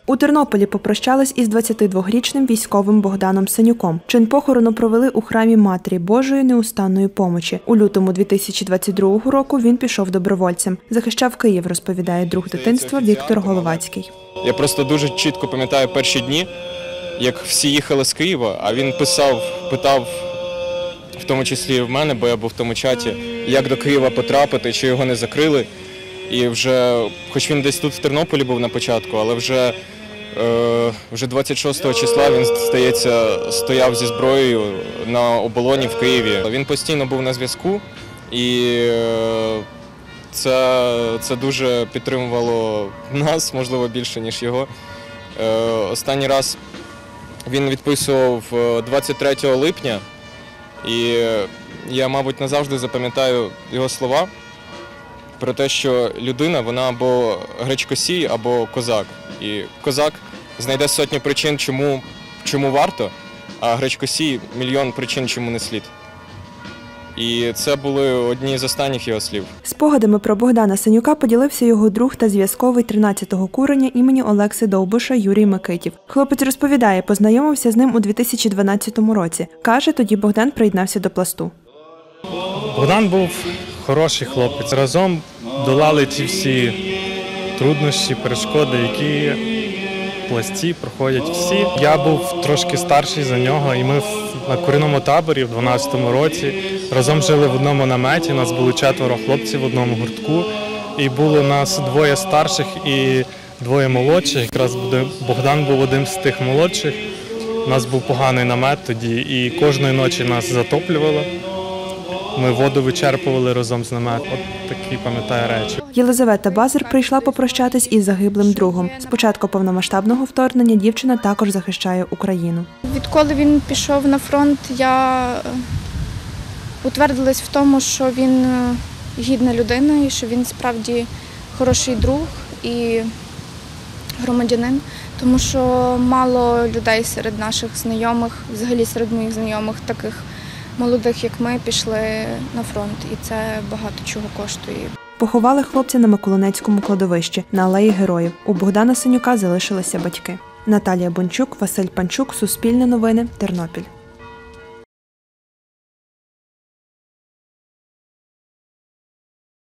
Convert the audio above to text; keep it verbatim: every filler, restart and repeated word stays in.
У Тернополі попрощались із двадцятидвохрічним військовим Богданом Синюком. Чин похорону провели у храмі Матері Божої неустанної помочі. У лютому дві тисячі двадцять другого року він пішов добровольцем. Захищав Київ, розповідає друг дитинства Віктор Головацький. Я просто дуже чітко пам'ятаю перші дні, як всі їхали з Києва, а він писав, питав, в тому числі в мене, бо я був в тому чаті, як до Києва потрапити, чи його не закрили. І вже, хоч він десь тут в Тернополі був на початку, але вже, е, вже двадцять шостого числа він, здається, стояв зі зброєю на оболоні в Києві. Він постійно був на зв'язку, і е, це, це дуже підтримувало нас, можливо, більше, ніж його. Е, останній раз він відписував двадцять третього липня, і я, мабуть, назавжди запам'ятаю його слова про те, що людина, вона або гречкосій, або козак. І козак знайде сотню причин, чому, чому варто, а гречкосій – мільйон причин, чому не слід. І це були одні з останніх його слів. Спогадами про Богдана Синюка поділився його друг та зв'язковий тринадцятого куреня імені Олекси Довбуша Юрій Микитів. Хлопець розповідає, познайомився з ним у дві тисячі дванадцятому році. Каже, тоді Богдан приєднався до пласту. Богдан був хороший хлопець. Разом долали ті всі труднощі, перешкоди, які в пласті проходять всі. Я був трошки старший за нього, і ми на курінному таборі в дванадцятому році разом жили в одному наметі. Нас було четверо хлопців в одному гуртку. І було нас двоє старших і двоє молодших. Якраз Богдан був одним з тих молодших. У нас був поганий намет тоді, і кожної ночі нас затоплювало. Ми воду вичерпували разом з наметом. От такі, пам'ятаю, речі. Єлизавета Базар прийшла попрощатись із загиблим другом. З початку повномасштабного вторгнення дівчина також захищає Україну. Відколи він пішов на фронт, я утвердилась в тому, що він гідна людина і що він справді хороший друг і громадянин. Тому що мало людей серед наших знайомих, взагалі серед моїх знайомих, таких молодих, як ми, пішли на фронт, і це багато чого коштує. Поховали хлопця на Миколинецькому кладовищі, на Алеї Героїв. У Богдана Синюка залишилися батьки. Наталія Бончук, Василь Панчук, Суспільне новини, Тернопіль.